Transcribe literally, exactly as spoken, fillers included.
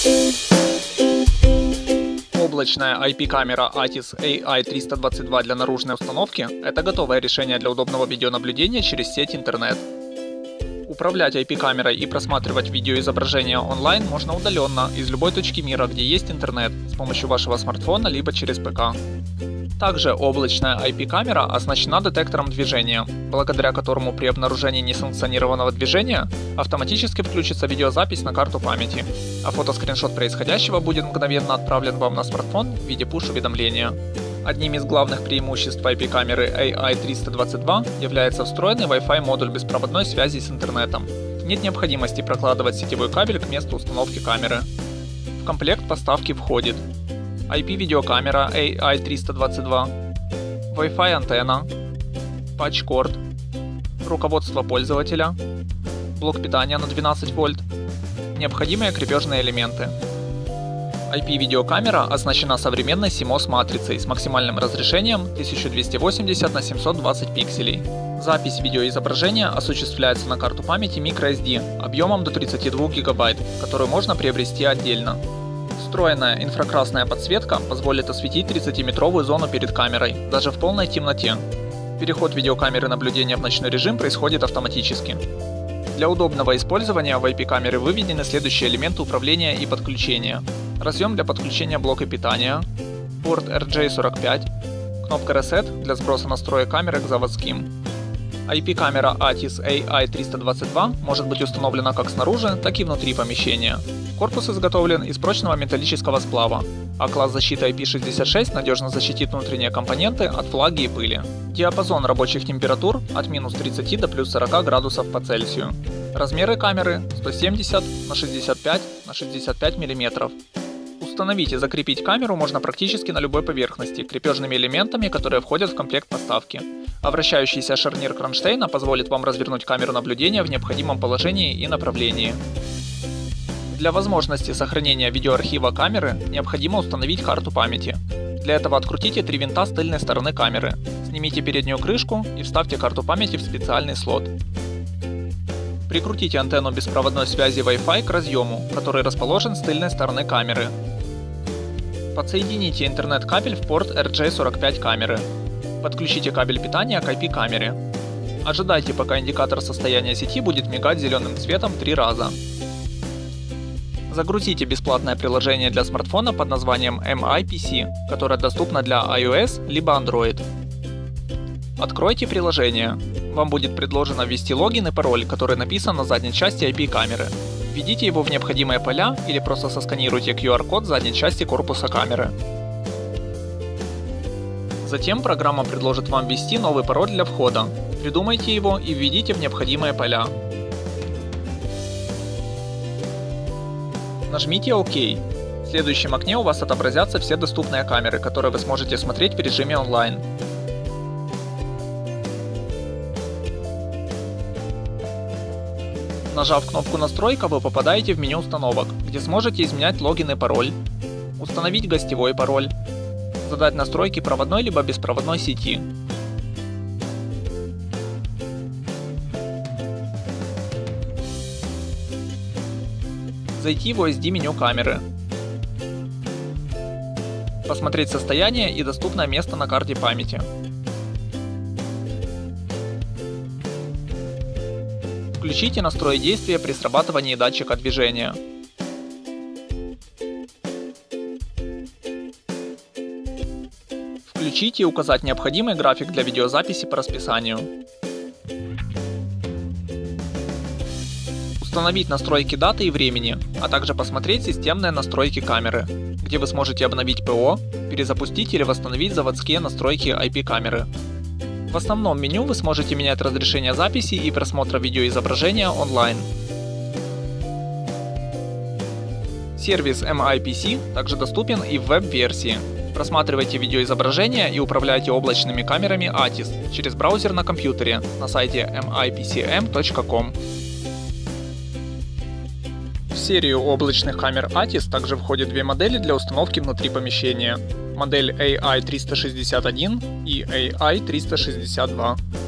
Облачная ай пи-камера атис эй ай триста двадцать два для наружной установки – это готовое решение для удобного видеонаблюдения через сеть интернет. Управлять ай пи-камерой и просматривать видеоизображения онлайн можно удаленно, из любой точки мира, где есть интернет, с помощью вашего смартфона либо через ПК. Также облачная ай пи-камера оснащена детектором движения, благодаря которому при обнаружении несанкционированного движения автоматически включится видеозапись на карту памяти, а фотоскриншот происходящего будет мгновенно отправлен вам на смартфон в виде пуш-уведомления. Одним из главных преимуществ ай пи-камеры эй ай триста двадцать два является встроенный Wi-Fi модуль беспроводной связи с интернетом. Нет необходимости прокладывать сетевой кабель к месту установки камеры. В комплект поставки входит ай пи-видеокамера эй ай триста двадцать два, Wi-Fi антенна, патч-корд, руководство пользователя, блок питания на двенадцать вольт, необходимые крепежные элементы. ай пи-видеокамера оснащена современной симос-матрицей с максимальным разрешением тысяча двести восемьдесят на семьсот двадцать пикселей. Запись видеоизображения осуществляется на карту памяти microSD объемом до тридцати двух гигабайт, которую можно приобрести отдельно. Встроенная инфракрасная подсветка позволит осветить тридцатиметровую зону перед камерой, даже в полной темноте. Переход видеокамеры наблюдения в ночной режим происходит автоматически. Для удобного использования в ай пи-камере выведены следующие элементы управления и подключения. Разъем для подключения блока питания, порт эр джей сорок пять, кнопка Reset для сброса настроек камеры к заводским. ай пи-камера атис эй ай триста двадцать два может быть установлена как снаружи, так и внутри помещения. Корпус изготовлен из прочного металлического сплава, а класс защиты ай пи шестьдесят шесть надежно защитит внутренние компоненты от влаги и пыли. Диапазон рабочих температур от минус тридцати до плюс сорока градусов по Цельсию. Размеры камеры сто семьдесят на шестьдесят пять на шестьдесят пять миллиметров. Установить и закрепить камеру можно практически на любой поверхности крепежными элементами, которые входят в комплект поставки. А вращающийся шарнир кронштейна позволит вам развернуть камеру наблюдения в необходимом положении и направлении. Для возможности сохранения видеоархива камеры необходимо установить карту памяти. Для этого открутите три винта с тыльной стороны камеры, снимите переднюю крышку и вставьте карту памяти в специальный слот. Прикрутите антенну беспроводной связи Wi-Fi к разъему, который расположен с тыльной стороны камеры. Подсоедините интернет-кабель в порт эр джей сорок пять камеры. Подключите кабель питания к ай пи-камере. Ожидайте, пока индикатор состояния сети будет мигать зеленым цветом три раза. Загрузите бесплатное приложение для смартфона под названием эм ай пи си, которое доступно для iOS либо Android. Откройте приложение. Вам будет предложено ввести логин и пароль, который написан на задней части ай пи-камеры. Введите его в необходимые поля или просто сосканируйте ку ар-код задней части корпуса камеры. Затем программа предложит вам ввести новый пароль для входа. Придумайте его и введите в необходимые поля. Нажмите ОК. В следующем окне у вас отобразятся все доступные камеры, которые вы сможете смотреть в режиме онлайн. Нажав кнопку «Настройка», вы попадаете в меню установок, где сможете изменять логин и пароль, установить гостевой пароль, задать настройки проводной либо беспроводной сети. Зайти в о эс ди меню камеры. Посмотреть состояние и доступное место на карте памяти. Включите настрой действия при срабатывании датчика движения. Включите и указать необходимый график для видеозаписи по расписанию. Установить настройки даты и времени, а также посмотреть системные настройки камеры, где вы сможете обновить ПО, перезапустить или восстановить заводские настройки ай пи-камеры. В основном меню вы сможете менять разрешение записи и просмотра видеоизображения онлайн. Сервис эм ай пи си также доступен и в веб-версии. Просматривайте видеоизображения и управляйте облачными камерами атис через браузер на компьютере на сайте эм ай пи си эм точка ком. В серию облачных камер атис также входят две модели для установки внутри помещения. Модель эй ай триста шестьдесят один и эй ай триста шестьдесят два.